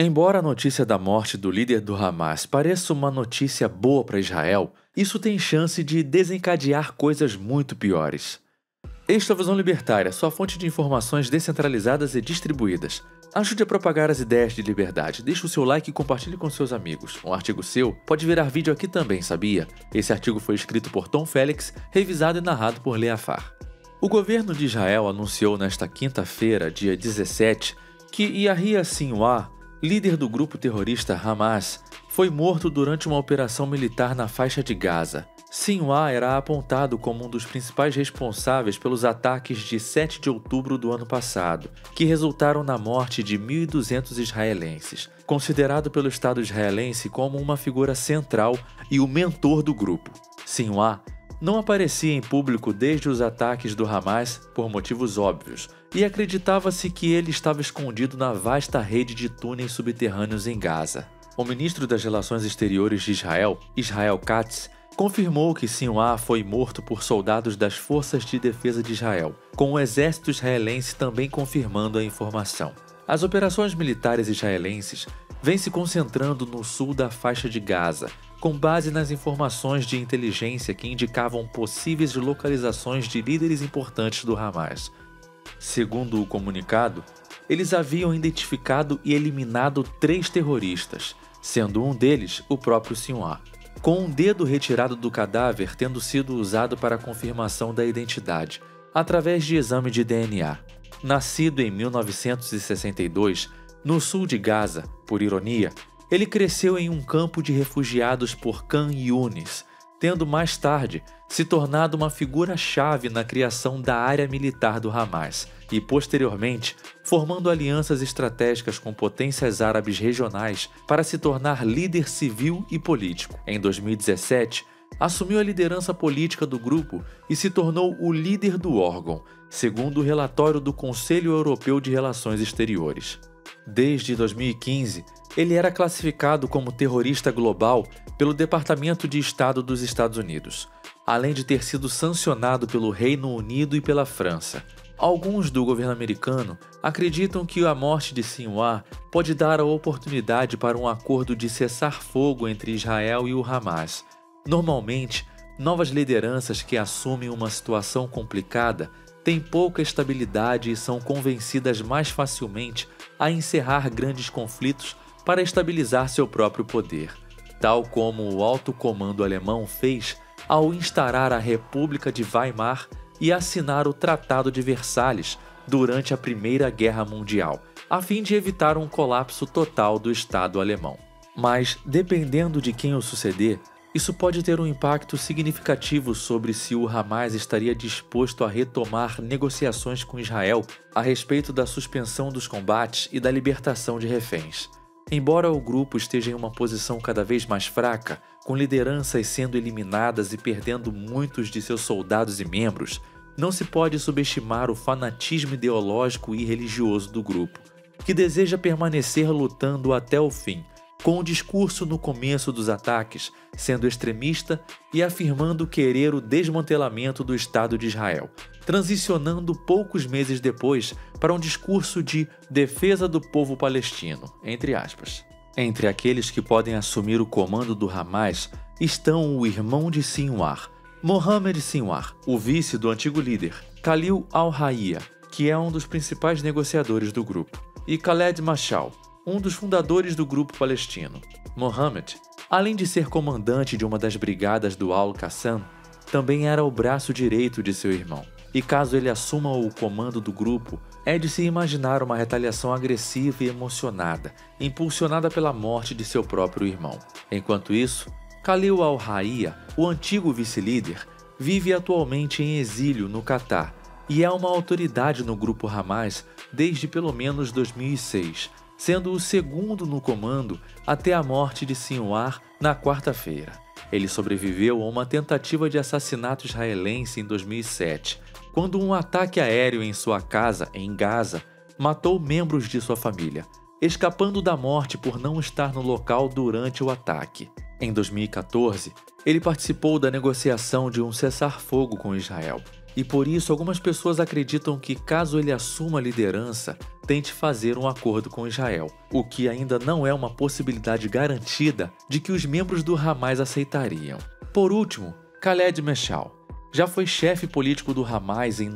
Embora a notícia da morte do líder do Hamas pareça uma notícia boa para Israel, isso tem chance de desencadear coisas muito piores. Este é a Visão Libertária, sua fonte de informações descentralizadas e distribuídas. Ajude a propagar as ideias de liberdade. Deixe o seu like e compartilhe com seus amigos. Um artigo seu pode virar vídeo aqui também, sabia? Esse artigo foi escrito por Tom Félix, revisado e narrado por Leafar. O governo de Israel anunciou nesta quinta-feira, dia 17, que Yahya Sinwar, líder do grupo terrorista Hamas, foi morto durante uma operação militar na faixa de Gaza. Sinwar era apontado como um dos principais responsáveis pelos ataques de 7 de outubro do ano passado, que resultaram na morte de 1.200 israelenses, considerado pelo Estado israelense como uma figura central e o mentor do grupo. Sinwar não aparecia em público desde os ataques do Hamas por motivos óbvios, e acreditava-se que ele estava escondido na vasta rede de túneis subterrâneos em Gaza. O ministro das Relações Exteriores de Israel, Israel Katz, confirmou que Sinwar foi morto por soldados das Forças de Defesa de Israel, com o exército israelense também confirmando a informação. As operações militares israelenses vêm se concentrando no sul da faixa de Gaza, com base nas informações de inteligência que indicavam possíveis localizações de líderes importantes do Hamas. Segundo o comunicado, eles haviam identificado e eliminado 3 terroristas, sendo um deles o próprio Sinwar, com um dedo retirado do cadáver tendo sido usado para a confirmação da identidade, através de exame de DNA. Nascido em 1962, no sul de Gaza, por ironia, ele cresceu em um campo de refugiados por Khan Yunis, tendo mais tarde se tornado uma figura-chave na criação da área militar do Hamas e, posteriormente, formando alianças estratégicas com potências árabes regionais para se tornar líder civil e político. Em 2017, assumiu a liderança política do grupo e se tornou o líder do órgão, segundo o relatório do Conselho Europeu de Relações Exteriores. Desde 2015, ele era classificado como terrorista global pelo Departamento de Estado dos Estados Unidos, além de ter sido sancionado pelo Reino Unido e pela França. Alguns do governo americano acreditam que a morte de Sinwar pode dar a oportunidade para um acordo de cessar-fogo entre Israel e o Hamas. Normalmente, novas lideranças que assumem uma situação complicada têm pouca estabilidade e são convencidas mais facilmente a encerrar grandes conflitos para estabilizar seu próprio poder, tal como o alto comando alemão fez ao instaurar a República de Weimar e assinar o Tratado de Versalhes durante a Primeira Guerra Mundial, a fim de evitar um colapso total do Estado alemão. Mas, dependendo de quem o suceder, isso pode ter um impacto significativo sobre se o Hamas estaria disposto a retomar negociações com Israel a respeito da suspensão dos combates e da libertação de reféns. Embora o grupo esteja em uma posição cada vez mais fraca, com lideranças sendo eliminadas e perdendo muitos de seus soldados e membros, não se pode subestimar o fanatismo ideológico e religioso do grupo, que deseja permanecer lutando até o fim, com o discurso no começo dos ataques sendo extremista e afirmando querer o desmantelamento do Estado de Israel, transicionando poucos meses depois para um discurso de defesa do povo palestino, entre aspas. Entre aqueles que podem assumir o comando do Hamas estão o irmão de Sinwar, Mohammed Sinwar, o vice do antigo líder, Khalil al-Hayya, que é um dos principais negociadores do grupo, e Khaled Mashal, um dos fundadores do grupo palestino. Mohammed, além de ser comandante de uma das brigadas do Al-Qassam, também era o braço direito de seu irmão. E caso ele assuma o comando do grupo, é de se imaginar uma retaliação agressiva e emocionada, impulsionada pela morte de seu próprio irmão. Enquanto isso, Khalil al-Hayya, o antigo vice-líder, vive atualmente em exílio no Catar e é uma autoridade no grupo Hamas desde pelo menos 2006, sendo o segundo no comando até a morte de Sinwar na quarta-feira. Ele sobreviveu a uma tentativa de assassinato israelense em 2007, quando um ataque aéreo em sua casa, em Gaza, matou membros de sua família, escapando da morte por não estar no local durante o ataque. Em 2014, ele participou da negociação de um cessar-fogo com Israel, e por isso algumas pessoas acreditam que, caso ele assuma a liderança, tente fazer um acordo com Israel, o que ainda não é uma possibilidade garantida de que os membros do Hamas aceitariam. Por último, Khaled Meshal já foi chefe político do Hamas em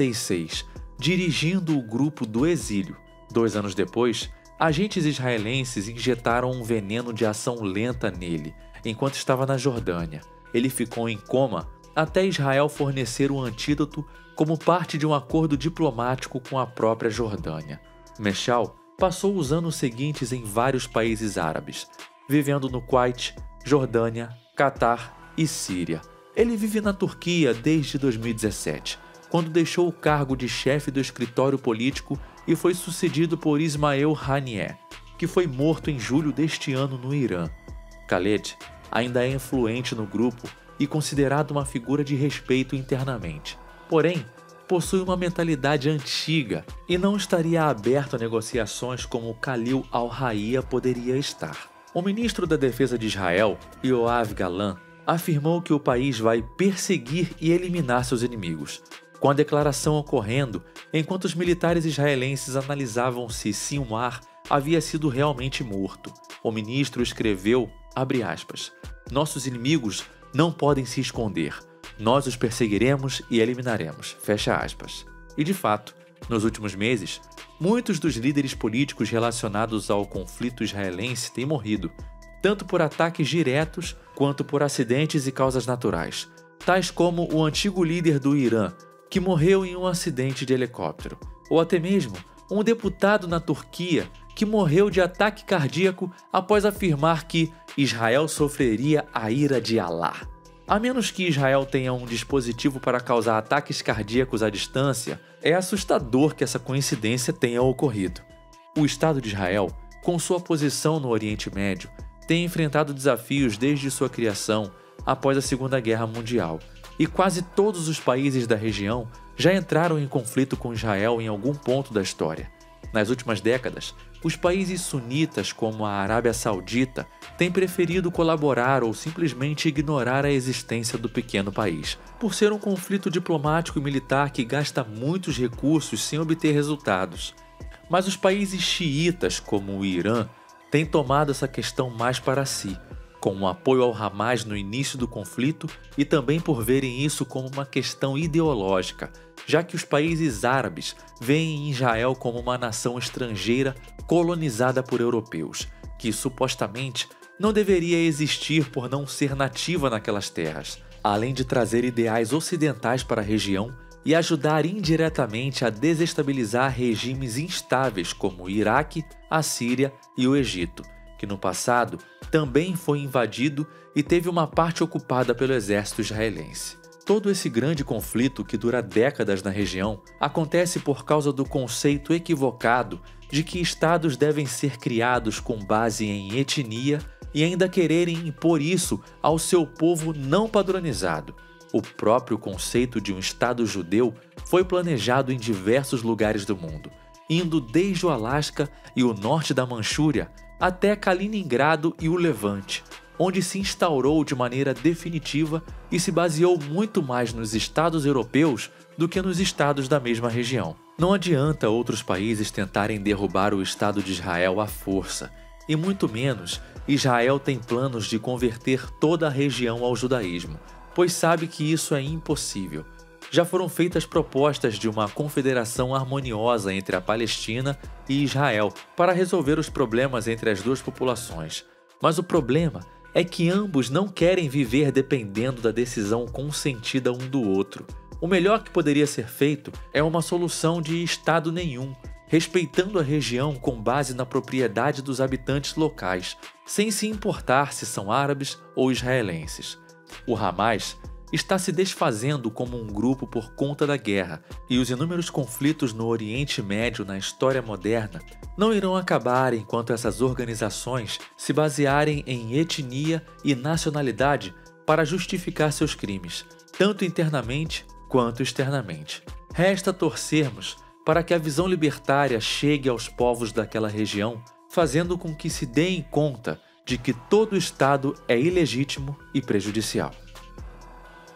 96, dirigindo o grupo do exílio. 2 anos depois, agentes israelenses injetaram um veneno de ação lenta nele, enquanto estava na Jordânia. Ele ficou em coma até Israel fornecer um antídoto como parte de um acordo diplomático com a própria Jordânia. Meshal passou os anos seguintes em vários países árabes, vivendo no Kuwait, Jordânia, Catar e Síria. Ele vive na Turquia desde 2017, quando deixou o cargo de chefe do escritório político e foi sucedido por Ismael Haniyeh, que foi morto em julho deste ano no Irã. Khaled ainda é influente no grupo e considerado uma figura de respeito internamente. Porém, possui uma mentalidade antiga e não estaria aberto a negociações como Khalil al-Hayya poderia estar. O ministro da Defesa de Israel, Yoav Gallant, afirmou que o país vai perseguir e eliminar seus inimigos, com a declaração ocorrendo enquanto os militares israelenses analisavam se Sinwar havia sido realmente morto. O ministro escreveu, abre aspas, "Nossos inimigos não podem se esconder. Nós os perseguiremos e eliminaremos", fecha aspas. E de fato, nos últimos meses, muitos dos líderes políticos relacionados ao conflito israelense têm morrido, tanto por ataques diretos quanto por acidentes e causas naturais, tais como o antigo líder do Irã, que morreu em um acidente de helicóptero, ou até mesmo um deputado na Turquia que morreu de ataque cardíaco após afirmar que Israel sofreria a ira de Alá. A menos que Israel tenha um dispositivo para causar ataques cardíacos à distância, é assustador que essa coincidência tenha ocorrido. O Estado de Israel, com sua posição no Oriente Médio, tem enfrentado desafios desde sua criação após a Segunda Guerra Mundial, e quase todos os países da região já entraram em conflito com Israel em algum ponto da história. Nas últimas décadas, os países sunitas, como a Arábia Saudita, têm preferido colaborar ou simplesmente ignorar a existência do pequeno país, por ser um conflito diplomático e militar que gasta muitos recursos sem obter resultados. Mas os países xiitas, como o Irã, têm tomado essa questão mais para si, com um apoio ao Hamas no início do conflito e também por verem isso como uma questão ideológica, já que os países árabes veem Israel como uma nação estrangeira colonizada por europeus, que supostamente não deveria existir por não ser nativa naquelas terras, além de trazer ideais ocidentais para a região e ajudar indiretamente a desestabilizar regimes instáveis como o Iraque, a Síria e o Egito, que no passado também foi invadido e teve uma parte ocupada pelo exército israelense. Todo esse grande conflito, que dura décadas na região, acontece por causa do conceito equivocado de que estados devem ser criados com base em etnia e ainda quererem impor isso ao seu povo não padronizado. O próprio conceito de um Estado judeu foi planejado em diversos lugares do mundo, indo desde o Alasca e o norte da Manchúria até Kaliningrado e o Levante, onde se instaurou de maneira definitiva e se baseou muito mais nos estados europeus do que nos estados da mesma região. Não adianta outros países tentarem derrubar o Estado de Israel à força, e muito menos Israel tem planos de converter toda a região ao judaísmo, pois sabe que isso é impossível. Já foram feitas propostas de uma confederação harmoniosa entre a Palestina e Israel para resolver os problemas entre as duas populações. Mas o problema é que ambos não querem viver dependendo da decisão consentida um do outro. O melhor que poderia ser feito é uma solução de Estado nenhum, respeitando a região com base na propriedade dos habitantes locais, sem se importar se são árabes ou israelenses. O Hamas está se desfazendo como um grupo por conta da guerra, e os inúmeros conflitos no Oriente Médio na história moderna não irão acabar enquanto essas organizações se basearem em etnia e nacionalidade para justificar seus crimes, tanto internamente quanto externamente. Resta torcermos para que a visão libertária chegue aos povos daquela região, fazendo com que se deem conta de que todo Estado é ilegítimo e prejudicial.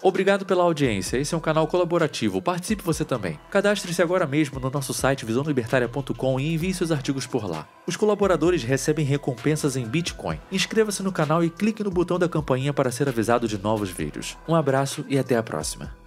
Obrigado pela audiência, esse é um canal colaborativo, participe você também. Cadastre-se agora mesmo no nosso site visãolibertaria.com e envie seus artigos por lá. Os colaboradores recebem recompensas em Bitcoin. Inscreva-se no canal e clique no botão da campainha para ser avisado de novos vídeos. Um abraço e até a próxima.